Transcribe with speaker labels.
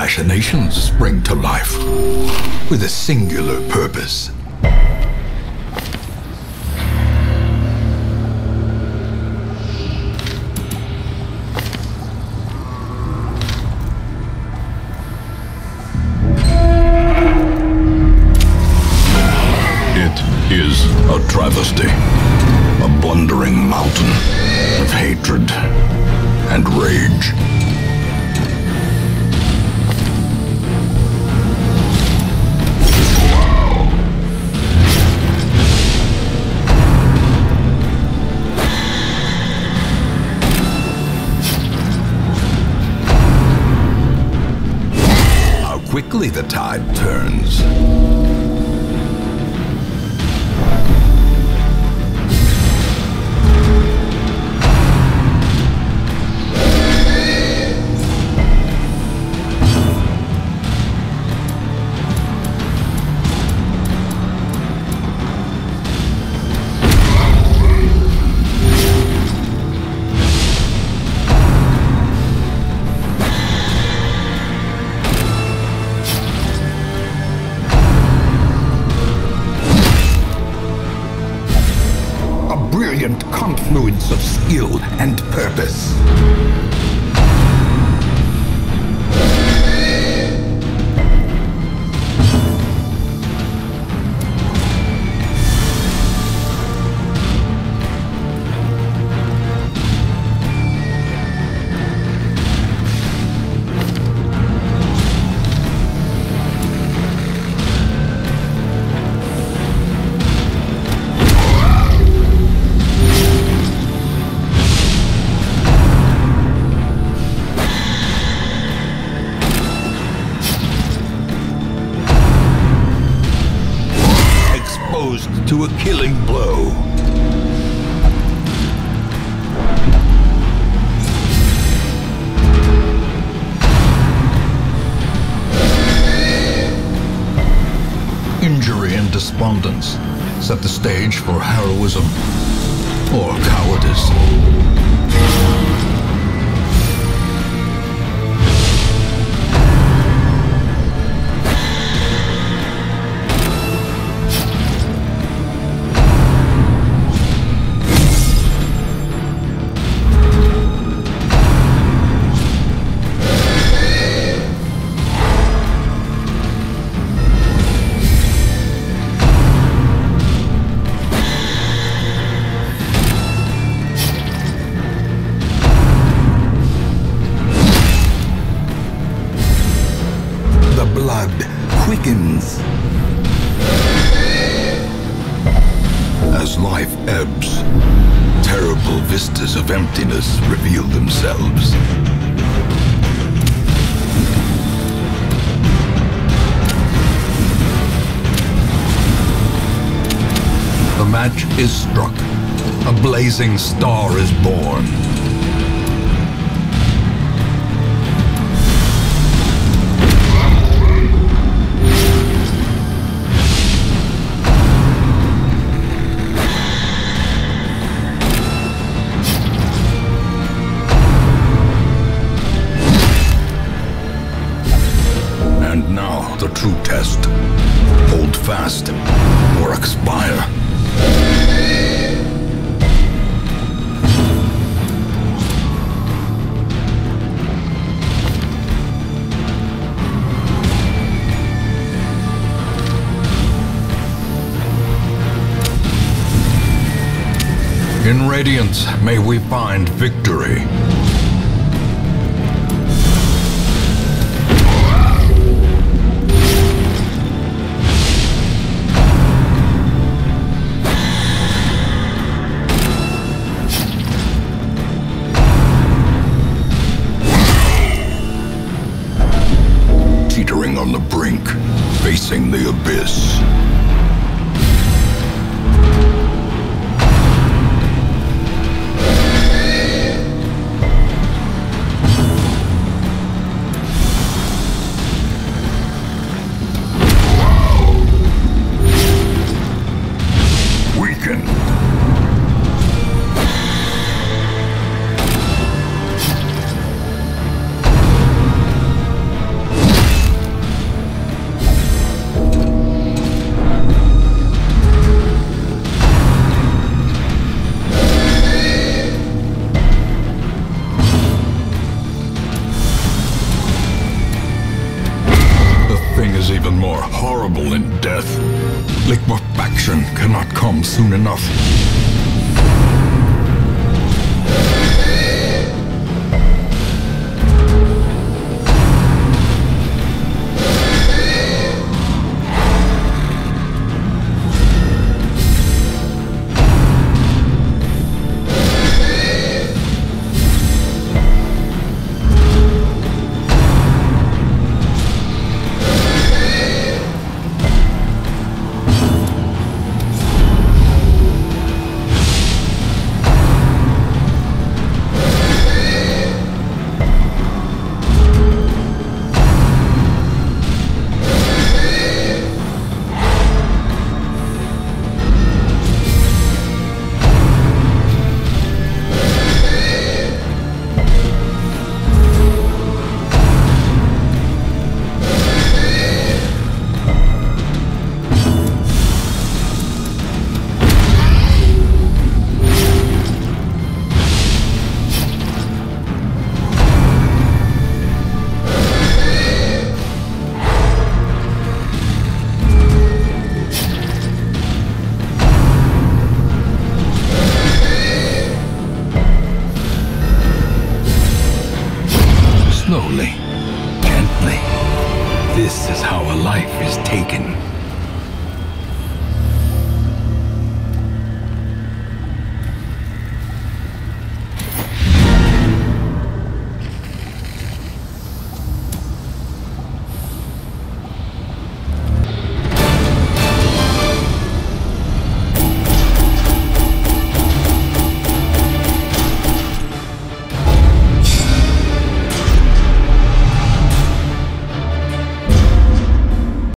Speaker 1: machinations spring to life with a singular purpose. It is a travesty, a blundering mountain of hatred and rage. How quickly the tide turns. Brilliant confluence of skill and purpose. To a killing blow. Injury and despondence set the stage for heroism or cowardice. Blood quickens. As life ebbs, terrible vistas of emptiness reveal themselves. The match is struck. A blazing star is born. And now the true test. Hold fast or expire. In Radiance, may we find victory. Teetering on the brink, facing the abyss. terrible in death. Liquefaction cannot come soon enough. Slowly, gently. This is how a life is taken.